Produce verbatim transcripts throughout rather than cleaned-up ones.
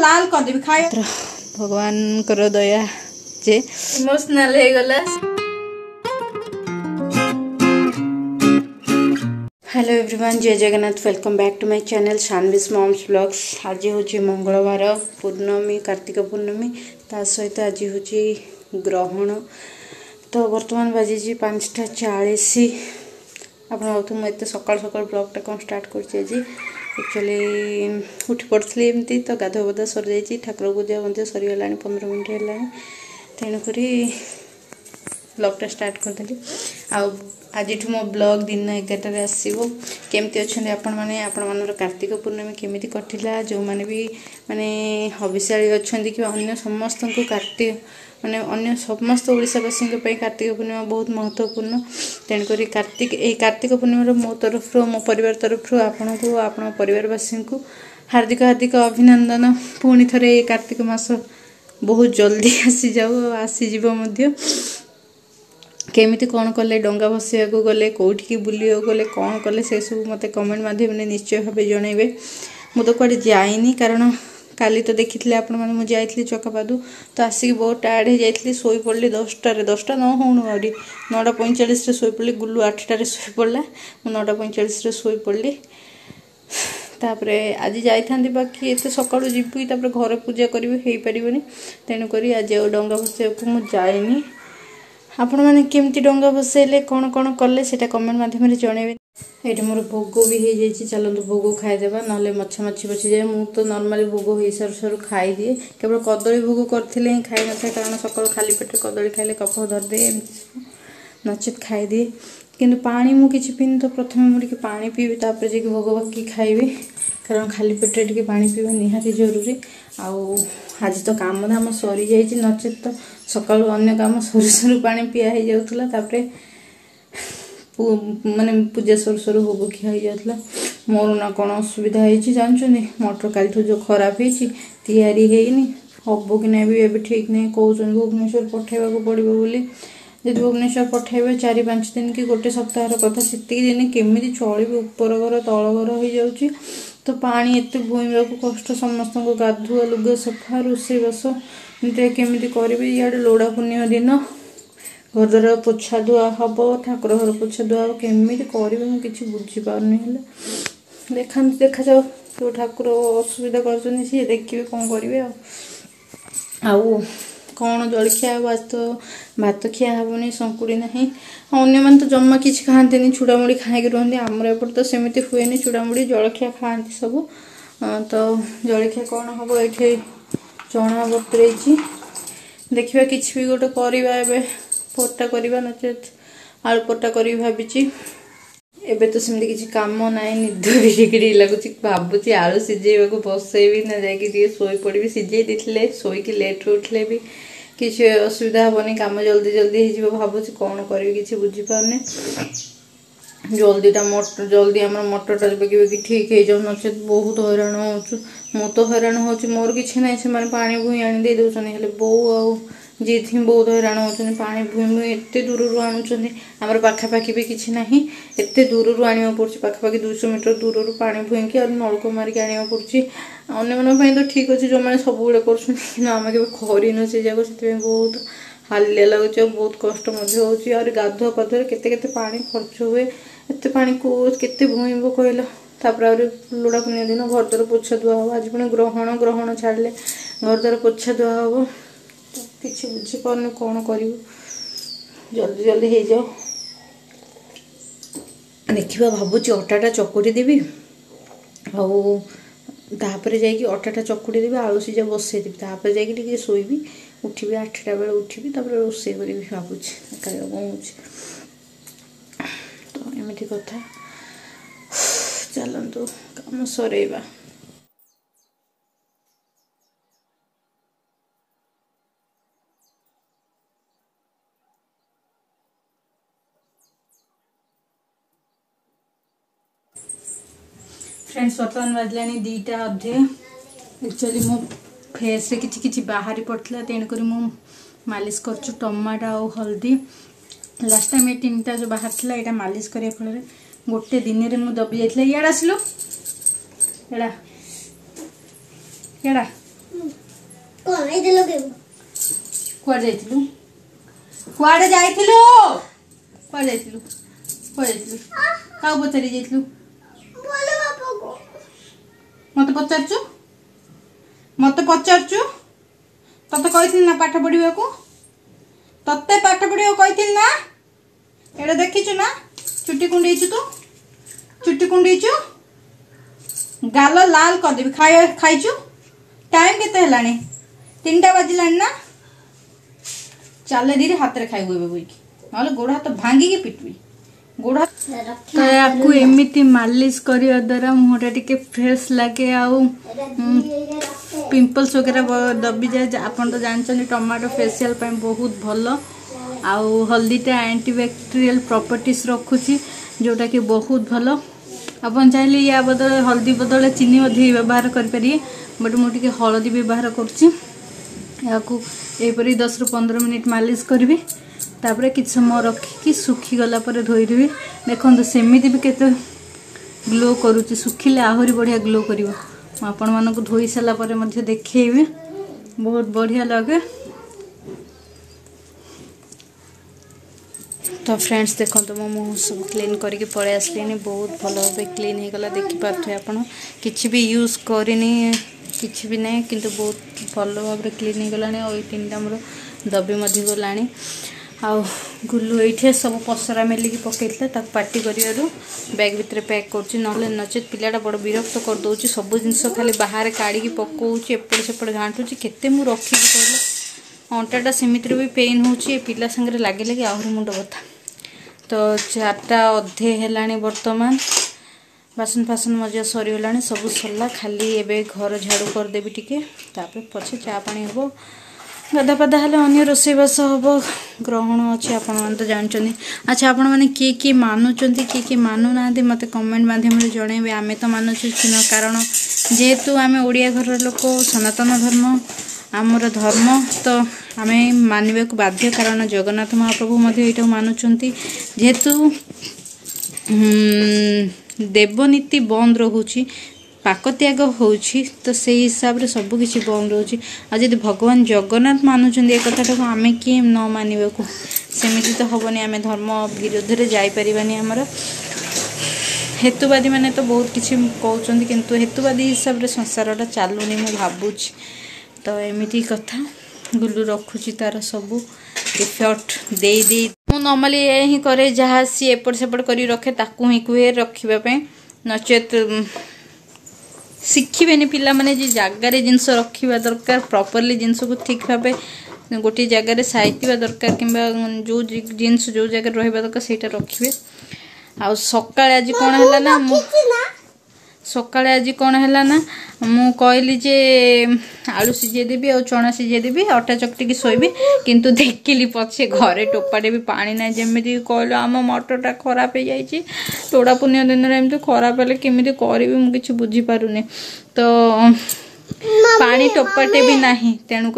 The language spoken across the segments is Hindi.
लाल कर देबी खाए भगवान करो दया जे इमोशनल हे गला। Hello everyone, Jai Jagannath, welcome back to my channel Shanvi's mom's blogs. आज हूँ मंगलवार पूर्णमी, कार्तिक पूर्णमी, ता सहित आज हूँ ग्रहण। तो बर्तमान बाजी पाँचटा चालीस। आप मुझे सकाल सकाल ब्लॉगटा कौन स्टार्ट कर एक्चुअली उठी पड़ी एमती तो गाधुआ बधा सरी जाइए, ठाकुर पूजा मध्य सरीगला पंद्रह मिनट है, तेणुक ब्लॉगटा स्टार्ट करदेली। आज मो ब्लॉग दिन एगारटार आसो। केमती अच्छा आपण मैंने आपण मान कार्तिक पूर्णमी केमी कटिला, जो मैंने भी माने हविशाली अच्छा कि अन्य समस्त को कार्तिक माने अन्य समस्त ओडिशावासी कार्तिक पूर्णिमा बहुत महत्वपूर्ण। तेणुक कार्तिक यही कार्तिक पूर्णिमा मो तरफ मो परिवार तरफ आपण को आपण परिवारवासी को हार्दिक हार्दिक अभिनंदन। पुणी थे ये कार्तिक मास बहुत जल्दी आसी जाऊ आसीज। केमिति कौन कले डंगा भसैया गले कौटी बुलिया गले कौन कले से सब मत कमेंट माध्यम निश्चय भाव जनइबे। मु तो कड़े जाइनी कारण काली तो देखी आपण मैंने मुझे जाइली चकापादू तो आसिक बहुत टायर्ड हो जाइली, शोई पड़ी दसटार दसटा न होनु आहरी नौटा पैंचाश शोई पड़ी। गुल्लू आठटार शोई पड़ा, मुझे नौटा पैंचाश शोई पड़ी। तापरे आज जाइथांती बाकी एत सकाळु जीवी तापरे घर पूजा करी हो पारिबनी, तेणुक आज डंगा भसैया मुझे जाइनी। आपण मैंने केमती डंगा भसैले कौन कौन कले से कमेंट माध्यम जनइबे। ये मोर भोग भी हो जाए, चलते भोग खाईदेवा ना मछा मछी बची जाए। मु तो नॉर्मली भोग हो सारू सारू खाई दिए, केवल कदली भोग करते ही खाई न था कारण सकाल खाली पेट कदली खाइले कफ धरदे नचेत खाई दिए। किंतु पानी मु किछि पीनी तो प्रथम मुझे पानी पीबी तापर जे भोग बाकी खाइबी कारण खाली पेटे टिके पानी पीवा निहाती जरूरी। आउ आज तो काम धाम सरी जाइए, नचेत तो सकाल अन्य काम सरू सरू पानी पिया हो जाऊला, तापरे माने पूजा सरू सरू भोग खिया हो जाता। मोर ना कौन असुविधा होती जानते, मोटर काल जो खराब होती तैयारी होनी हम कि ना भी एवं ठीक नहीं कहते भुवनेश्वर पठेवा पड़ो बोली। जब भुवनेश्वर पठेबे चार पाँच दिन कि गोटे सप्ताह कथा से दिन केमी चल उपर घर तल घर हो जाऊँगी तो पानी एत भूइबा कष्ट समस्त गाधुआ लुगा सफा रोषे बस केमी करेंगे। इे लोड़ा पूर्णिमा दिन घर द्वार पोछा धुआ हम, ठाकुर घर पोछा धुआ हम, केमी करेंगे मुझे किसी बुझीपारनी। देखा देखा जाओ जो ठाकुर असुविधा कर सी देखिए कौन करेंगे। आउ कौन जलखिया आज तो भात खिया हेनी, संकुड़ी ना अन्य मैंने तो जमा कि खाते चूड़ामुड़ी खाई रुहति। आमर एपट तो सेमती हुए चूड़ामुड़ी जलखिया खाती सब। तो जलखिया कौन हम ये चना बतुरई देखा कि भी गोटे करवा पट्टा करवा नचेत आलू पट्टा करी भावी। एबे तो सेमती किसी काम ना, निद भी टिके लगुच भावुची आलू सीझेबा बसैबी ना जाकि शोई पड़ी। सीझे देते शोक लेट उठले भी किसी असुविधा हेनी, कम जल्दी जल्दी हो भावुची कौन करी किसी बुझीपारनी। जल्दीटा मटर जल्दी आम मटरटा बेगी ठीक हो जाऊ, नचेत बहुत हैरान हो। मु तो हैरान हो मोर किसी ना से पानी भूई आनी दे दौरान बो आ जीत ही बहुत हैरान होती। पानी भूई भूई एत दूर आणुंट आमर पाखापाखि भी किसी ना, एत दूर आने पड़े पाखापाखि दुईश मीटर दूर पानी भूईकी और नलक मारिक आने पड़े। अन्य तो ठीक अच्छे जो मैंने सब कर आम के करन से जाक से बहुत हालिया लगुच, बहुत कष्ट हो। गाधुआ पाधुआ केते केते पानी खर्च हुए, एत पानी को केते भूइब कहल। तापर लोड़ा पुनिया दिन घर द्वार पोछा धुआ हम, आज पुणी ग्रहण ग्रहण छाड़े घर द्वार पोछा धुआ हम। तो किसी बुझीपार कौन कर जल्दी जल्दी हो जाओ। देखा भावुची अटाटा चकुटी देवी आपर जा अटाटा चकुटी देवी आलू सीझा बसई देवी तापर जा शोबी उठी आठटा बेले उठी रोषे करी भावुची कौन तो एमती कथा। चलतु कम सरेबा। फ्रेंड्स बर्तमान बाजला दीटा अधे। एक्चुअली मो फेस रे किछि किछि बाहरी पड़ता, तेणुक मालिश कर टमाटो आ हल्दी। लास्ट टाइम ये तीन टा जो बाहर था यहाँ मालिश करने फल गोटे दिन में मुझे दबी जाइए। इड़ा आसिल एड़ा एड़ा कौन ए दे लगे कुआडे जाइथिलु कुआडे जाइथिलु कुआडे जाइथिलु कुआडे जाइथिलु काउ पचारि जाइथिलु बोलो बापा को मते पचारचु मते पचारचु तते कहिथिन ना पाठ पढिबाकू तते पाठ पढियो कहिथिन ना एडा देखिछु ना चुट्टी कुंडीछु तू चुट्टी कुंडीछु गाल लाल कर देबी खाइ खाइछु टाइम केते हेलानी तीनटा बाजिलानी ना चाले धीरे हाथ रे खाइबो एबे बोइकी नले गोड़ हाथ भांगी के पिटबी गोड़ हाथ तो आपको एमिति मालिश करिया द्वारा मुहटा टिके फ्रेश लागे आउ पिंपल्स वगैरह दबी जाए आपन तो जानछनी टमाटो फेशियल पे बहुत भलो आउ हल्दीटा एंटीबैक्टेरियल प्रॉपर्टीज रखुची जोटा कि बहुत भलो अपन चाहले या बदले हल्दी बदले चीनी मध्य व्यवहार कर परिए बट मु टिके हल्दी व्यवहार करछि याकू एपरी दस रु पंद्रह मिनिट मालिश करी तापर कि समय रखिकी सुखी गला पर धोईदेवी देखो सेमिति भी केते ग्लो करुच्ची सुखिले आहरी बढ़िया ग्लो करिवो आपण मानक धोई सारा पर मध्य देखेबी बहुत बढ़िया लगे। तो फ्रेंड्स देखो मो मुँह सब क्लीन करके पड़े आसली बहुत भल भाव क्लीन हो गला देखिपे आप किसी भी यूज करनी किसी भी नहीं किंतु बहुत भल भाव क्लीन हो गला और तीन टा मोर दबी मध्य गला आउ गुलू ये सब पसरा मेलिकी पकईला पार्टी करूँ बैग भितर पैक कर नचेत पिलाटा बड़ विरक्त करदे सब जिनस खाली बाहर काढ़ी पकाऊँ एपट सेपट घाटुची केते मु रखी कहल अंटाटा सेमित भी पेन हो पिला सागर लगे लगे आहरी मुंड बता तो चार्टा अधे है बर्तमान बासन फासन मजा सरीगला सब सरला खाली एबे घर झाड़ू करदेवी टिके तापर पछे चा पानी हम गाधा पाधा हेल्ले अन्य रोसईबास हम ग्रहण अच्छे आपण मैंने तो जानते। अच्छा आपण मैंने किए किए मानुंट किए किए मानु ना मत कमेंट माध्यम जनइबे आमे तो मानुचु कारण जेहेतु आम ओडिया घर लोक सनातन धर्म आमर धर्म तो आम मानवा को बाध्य कारण जगन्नाथ महाप्रभु ये मानुंट जेहेतु देवनीति बंद रोची पाक त्याग होची तो से हिसाब रे सब किसी बंद रोची आज यदि भगवान जगन्नाथ मानुंट ए कथाटा को आम किए न मानवा को सेमती तो हेनी आम धर्म विरोध में जापरानी आमर हेतुवादी मैंने तो बहुत किसी कहते किंतु हेतुवादी हिसाब से संसारटा चलुनी मु भावुची तो एमती कथा गुलू रखुची तार सब इफेक्ट दे दे मु नॉर्मली यही करे जहाँ सी एपट सेपट करी रखे ताकू ही कुहे रखापी नचेत शिखिबेनि पिला माने जे जगार जिनस रखा दरकार प्रॉपर्ली जिनस को ठीक भाव गोटे जगार साइतिबा दरकार किंबा जो जिनस जो जगह रहा दरकार से रखिए आ सकाळे आज कौन है ना सकाळे आज कौन है ना मु कहली जे आलू सीझे देवी और चना सीझे देवी अटा चकटिकी शोबी किंतु देखिली पछे घरे टोपाटे भी पानी ना जमी कहल आम मटरटा खराब हो जाइए टोड़ा पुण्य दिन एमती खराब हेल्ले केमी करी मुझे बुझीपारुनी तो पानी टोपाटे भी ना तेणुक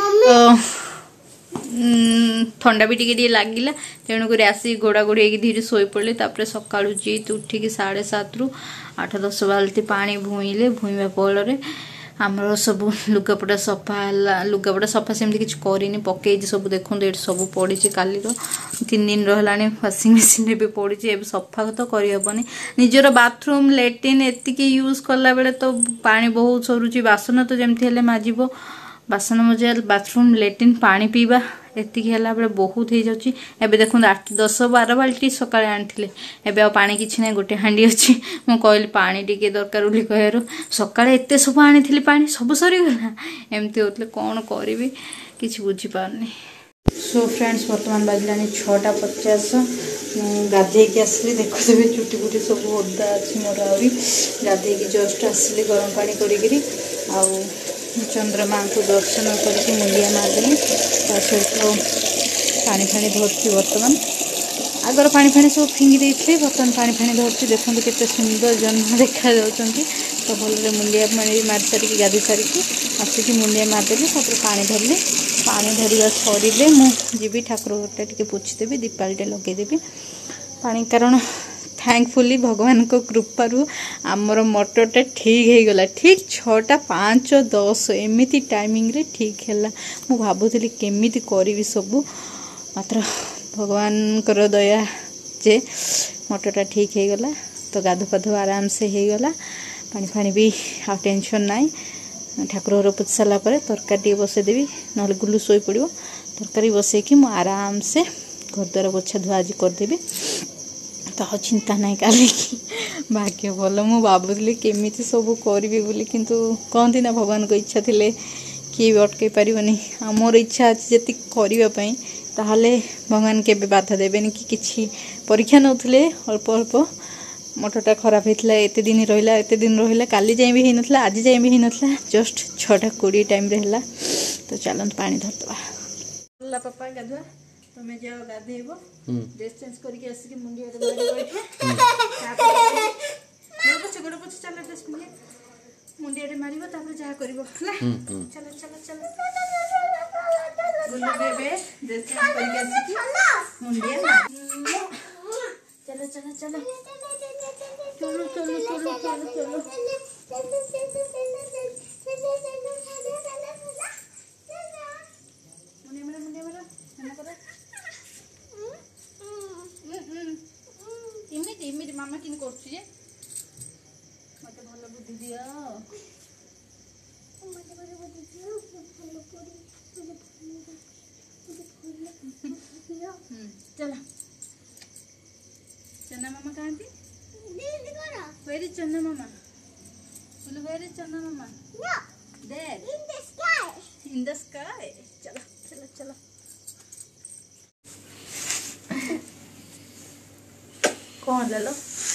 ठंडा भी टिके लगिला तेणुक आसिक घोड़ा घोड़ी धीरे शोई पड़े तापर सका जीत उठिकी साढ़े सात रु आठ दस बाल्टी पानी भूईले भूईवा फल आमर सब लुगापटा सफा लुगापटा सफा सेमती किसी करनी पकई सब देखो ये सब पड़ी काली तीन दिन रहा वाशिंग मशीन भी पड़ी सफा तो करहबनी निजर बाथरूम लैट्रिन एतिकी यूज कला बेले तो पानी बहुत सरुची बासन तो जमती हेल्ले माजिब बासन मजा बाथरूम लैट्रिन पानी पीवा एतिकी है बेले बहुत हो जाऊँगी एवं देखो आठ दस बार बाल्टी सका आनी एवं आ पानी किसी ना गोटे हाँडी अच्छी मुझे कहली पानी टी दरकार बोली कह सका एत सब आनी पा सब सरीगला एमती होते कौन करी किसी बुझीपारनी। सो फ्रेंड्स बर्तमान बाजिला छटा पचास गाधे आसली देखुदेवी चुटी फुटी सब ओदा अच्छी मोर आहरी गाधे जस्ट आसली गरम पानी करी आउ चंद्रमा को दर्शन करके मुंडिया मारदेली सहित पानी फाणी धरती बर्तमान आगर पानी फाणी सब फिंगी देते बर्तमान पानी फाणी धरती देखो केते सुंदर जन्म देखा तो भले मुंडिया पानी मारी सारिकी गाधी सारिकी आसिकी मुंडिया मारदेली तापर पानी धरली पानी धरवा सरिले मुझे ठाकुर घरटा टी पोछीदेवी दीपालीटे लगेदेवी पानी कारण थैंकफुली भगवान को कृपारू आमर मटरटा ठीक हो गला ठीक छटा पाँच दस एमती टाइमिंग रे ठीक है। मु भावुली केमी करी सबू मात्र भगवान कर दया जे मटरटा ठीक हो गला। तो गाधु पाधु आराम से हो गला पानी फानी भी आ टेंशन नाई। ठाकुर घर पोछि सारा तरकारी बसईदेवी ना गुलू शोई पड़ो तरकारी बसईकि मु आराम से घर द्वारा पोछा धुआ आज करदेवी। तो आ चिंता नाई काली की भाग्य भल मु भावुली केमी सब करी बोली किंतु कहती ना भगवान को इच्छा थिले किए भी अटकई पारिबनी। आमर इच्छा अच्छी जी करने ताहले भगवान के बाधा देवेनि कि किछि परीक्षा नौथिले अल्प अल्प मटरटा खराब होता एत दिन रहा एत दिन रहा काली जाए भी होता आज जाए भी होता जस्ट छटा कोड़े टाइम रे हला। तो चलत पानी धरदवा पापा गाधुआ तुम्हें जाओ गाधेब ड्रेस चेंज करके आसिक मुंडिया पछे गोड़ पछे चल ड्रेस मुंडिया मार जहाँ कर चलो चलो चलो ड्रेस चेंज करके आसिक मुंडिया चलो चलो चलो चलो चलो चलो चलो चलो इमिति इमिति मामा किन करछु जे मते भलो बुद्धि दियो मते भलो बुद्धि दियो भलो करी हम्म चलो चन्ना मामा कहाँ थी? Where is Channa Mama? Where is Channa Mama? No. There. In the sky. In the sky. चलो चलो चलो। कौन ले लो?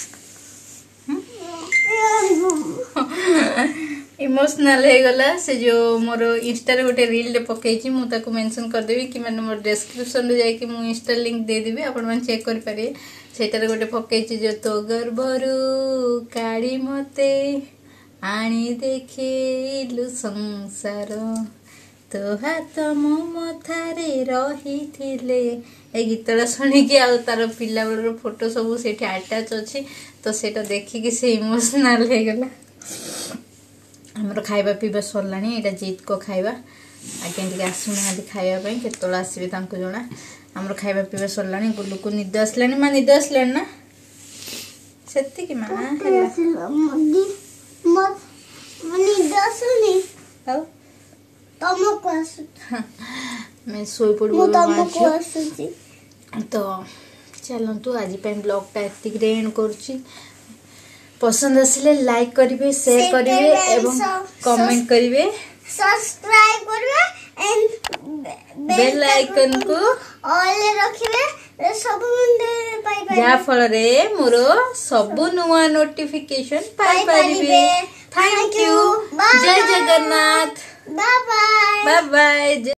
इमोशनल हो गला से जो मोर इंस्टा रे गोटे रील रे पकई मु ताको मेंशन कर देबी कि माने मोर डिस्क्रिप्शन रे जाई कि मु इंस्टा लिंक दे देबी आपण मन चेक कर पारे। सेटार गोटे पकई जो तो गर्भरू काढ़ी मते आनी देखेलु संसार तो हाथ मो मथारे रही थिले ए गीतटा शुणिकी आ तार पिला बेलर फोटो सब से अटैच अच्छी। तो सेटा देखिकी से इमोशनल हो गला। हमर खाइबा पीबा सरलानी एटा जीत को खाइबा आगे टिके आसुना खाइबा केतल आसबे तांको जना। हमर खाइबा पीबा सरलानी गुल्लू को निद आसलानी मां निद आसलानी ना सेति कि मां मम्मी मत मनी दसुनी आओ तमको आसु मैं सोई पड़ू मु तमको आसुची। तो चलंतु आज पे ब्लॉग टा एतिक रे एंड करछि। पसंद आसिले लाइक करिवे शेयर करिवे एवं कमेंट करिवे सब्सक्राइब करिवे एंड बेल आइकन को ऑल रखिवे सब मुंडे पाई पाई जा फल रे मोरो सब नुवा नोटिफिकेशन पाई परिवे। Thank you. Jai Jagannath. Bye bye bye bye.